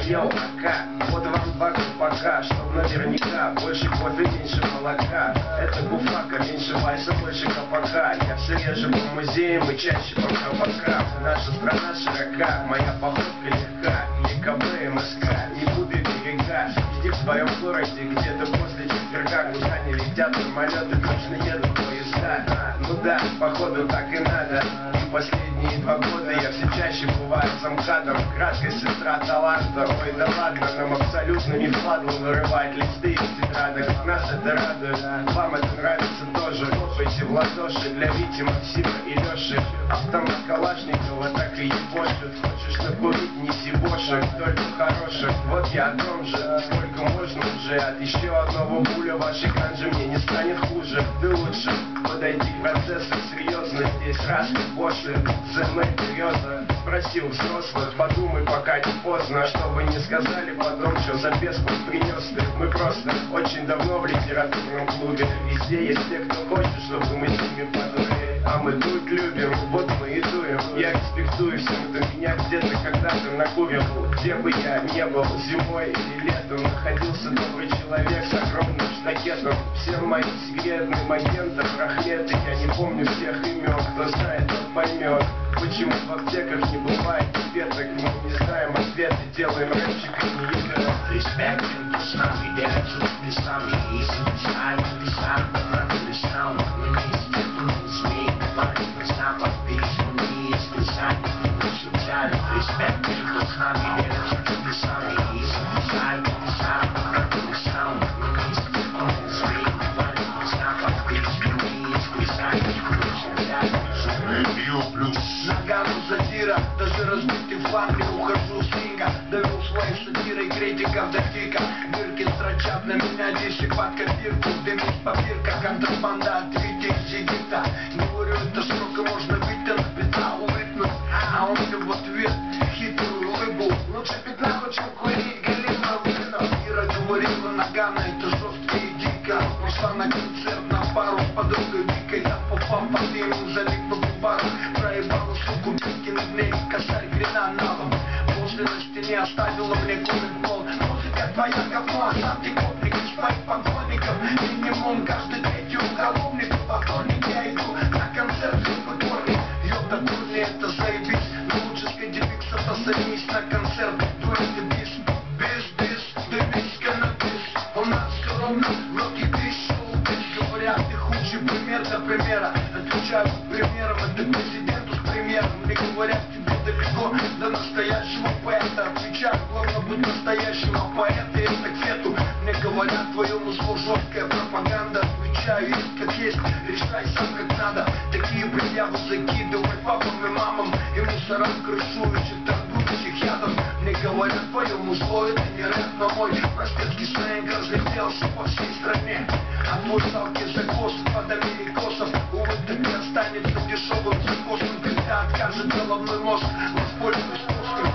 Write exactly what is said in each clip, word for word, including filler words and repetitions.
йоу, ака, вот вам два пока, чтоб наверняка больше кофе, меньше молока. Это буфака, меньше вайса, больше капака. Я все реже по музеям и чаще по кабакам. Наша страна широка, моя походка легка. ЕКБ, МСК, не буду берега. Везде в своем городе, где-то после четверга. Куда не летят самолеты, точно едут поезда. А, ну да, походу так и надо. И последние два года я все чаще бываю замкадом. Краткая сестра таланта. Ой, да ладно, нам абсолютно не впадло вырывать листы из тетрадок. Нас это радует, вам это нравится тоже. Хлопайте в ладоши для Вити, Максима и Леши. Автомат Калашникова так и ебошит. Хочешь накурить, неси бошек, только хороших. Вот я о том же, сколько можно уже. От еще одного пуля вашей ганжи мне не станет хуже. Ты лучше подойди к процессу серьезно. Здесь раз ты после ЗМ серьезно. Спросил взрослых, подумай, пока не поздно. Чтобы не сказали потом, что за беспом принес ты. Мы просто очень давно в литературном клубе. Везде есть те, кто хочет, чтобы мы с ними подули. А мы тут любим, вот мы и дуем. Я респектую всем, кто меня где-то когда-то накурил. Где бы я не был, зимой или летом, находился добрый человек с огромным штакетом. Всем моим секретным агентам рахметы. Я не помню всех имен, кто знает, тот поймет. Почему в аптеках не бывает таблеток? Мы не знаем ответы, делаем рэпчик и не играем. Respect and с нами, дядя, ты сами. Если ты сами, ты сам, ты сам. Мы не степены, смей, говори, мы сам подпись. Мы не если сами, мы шутяли. Respect and с нами, дядя, ты сами. Если ты сами, ты сам, ты сам. Мы не степены, смей, говори, мы сам подпись. Мы не если сами, мы шутяли. Бью плюс. Нагану задира, даже разбитый в Англии ухожу с ринга. Довел своей сатирой критиков до фика. Дырки строчат на меня десять под копирку. Дымит папирка, контрабанда от Вити из Египта. Говорю, это сколько можно вытянуть, пятна улыбнуть. А он мне в ответ хитрую улыбу. Лучше пятна хочу курить, галимно вино. Ира говорила, Нагана, это жестко и дико. Пошла на концерт на пару с подругой Викой. Там попал по дыму, залип по бару. Проебала суку, Бикин дней, косарь грина налом. После на стене оставила мне комик пол. Музыка твоя говно, а сам ты гопник. Из моих поклонников минимум каждый третий уголовник. Во вторник я иду на концерт звукотворник. Ёпта, турни, это заебись. Но лучше сходи фикс, отосанись на концерт. Дуэты бис, бис, бис, дымись, канабис. У нас все равно роки бис, шоу бис. Говорят, ты худший пример до примера. Отвечаю примером, это президенту с премьером. Мне говорят, тебе далеко до настоящего поэта. Отвечаю, главное быть настоящим, а поэта это к свету. Мне говорят, твоему злу жесткая пропаганда. Отвечаю, есть как есть, решай сам как надо. Такие предъявы закидывай папам и мамам. И мусорам крышующих, торгующих ядом. Мне говорят, твоему злу это не рэп, но мой простецкий сленг разлетелся по всей стране. А твой салки закос под америкосов. Увы, так и останется дешевым закосом. Когда откажет головной мозг, воспользуюсь пуском.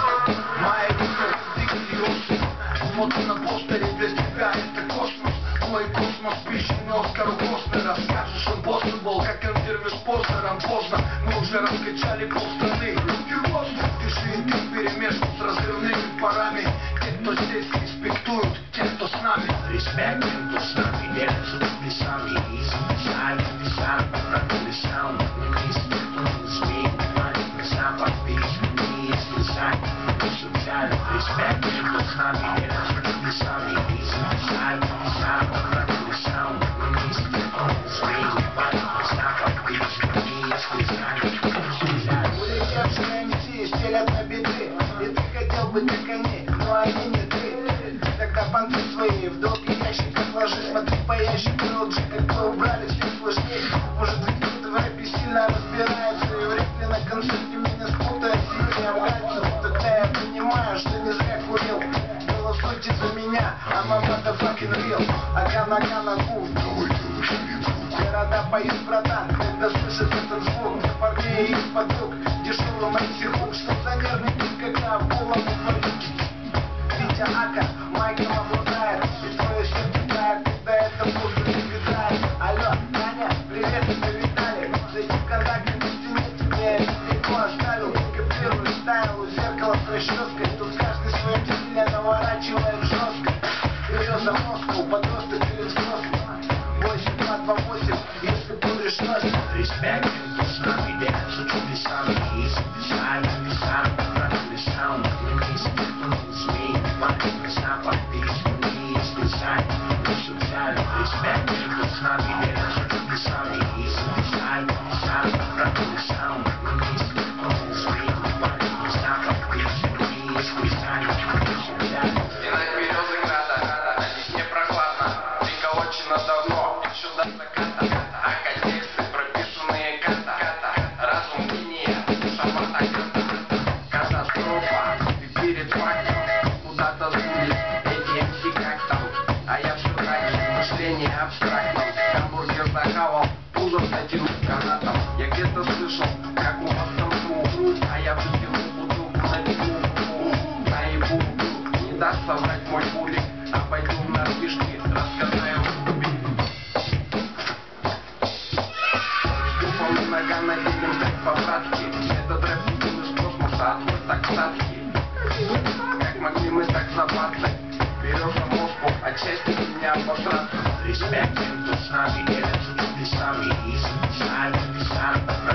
Моя душа диксиосы. Фото на постере для тебя это космос. Мой космос пищенный Оскару Костнера. Скажешь, он был, как интервью с Познером. Поздно, мы уже раскачали полстраны. Руки в воздух, дыши, ты вперемешку с разрывными парами. Те, кто здесь респектуют, те, кто с нами. Respect and кто с нами, дядя, ты сами. Если ты сами, ты сам, ты сам. Мы не степены, смей, говори, мы сам подпись. Мы не если сами, мы шутяли. Respect and кто с нами, дядя, ты сами. Если ты сами, ты сам, ты сам. Мы не степены, смей, говори, мы сам подпись. Мы не если сами, мы шутяли. Улетевшие эм си стелят на биты. И ты хотел быть как они, но они не ты. Тогда понты свои в долгий ящик отложи. Смотри по ящику, лучше как бы убрали все сложнее. Может быть, кто-то в рэпе сильно разбирается. И вряд ли на концерте меня спутает. Сильнее враться, тогда я понимаю, что не зря курил. Голосуйте за меня, а мама да fucking real. Агана, агана, мув. Города поют, братан, когда слышит этот звук. Для парней и их подруг, дешевый мэнси хук. Что за нервный пик, когда в голову валит. Витя Ака, майком обладает. И твое сердце тает, когда это музыка витает. Алло, Таня, привет, это Виталий. Зайди в контакты на стене, тебе легко оставил. Копирую стайл у зеркала с расческой. Тут каждый своим телевизором. смешной. Респект тем, кто с нами делятся чудесами. И записали, написали, направили саунд. Мы вместе, кто не змей, маленькая снапа, ты измени, специально, мы социально. Респект тем, кто с нами делятся чудесами. И записали, написали, направили саунд. Мы вместе, кто не змей, маленькая снапа, ты измени, специально, мы социально. Стена березы града, на весне прохладно. Приколочено давно, еще до заката. А контексты прописанные ката. Разум гения, сама агата. Катастрофа, ты перед фактом. Куда-то сдулись эти эм си как там. А я все так же, мышление абстрактном. Гамбургер захавал, пузо затянул канатом. Я где-то слышал, как у вас там звук. А я вытянул бутылку на бегу. Наебу, не даст соврать мой булик. А пойду на фишки, рассказаю Руби. Тупом нога наделим так по-братски. Этот рэп видим из космоса, а твой так цацкий. Как могли мы так забацать? Береза мозгу, отчасти меня обосраться. Респект тем, кто с нами делятся чудесами. И записали, написали,